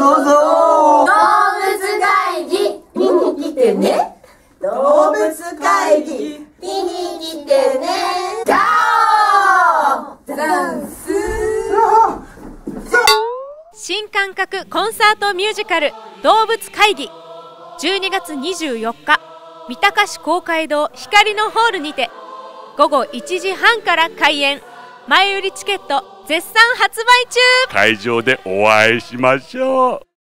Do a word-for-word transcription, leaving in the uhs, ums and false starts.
どうぞ。 動物会議見に来てね。動物会議見に来てね。じゃあダンス。 新感覚コンサートミュージカル動物会議、じゅうにがつにじゅうよっか三鷹市公会堂光のホールにてごごいちじはんから開演。前売りチケット絶賛発売中。 会場でお会いしましょう。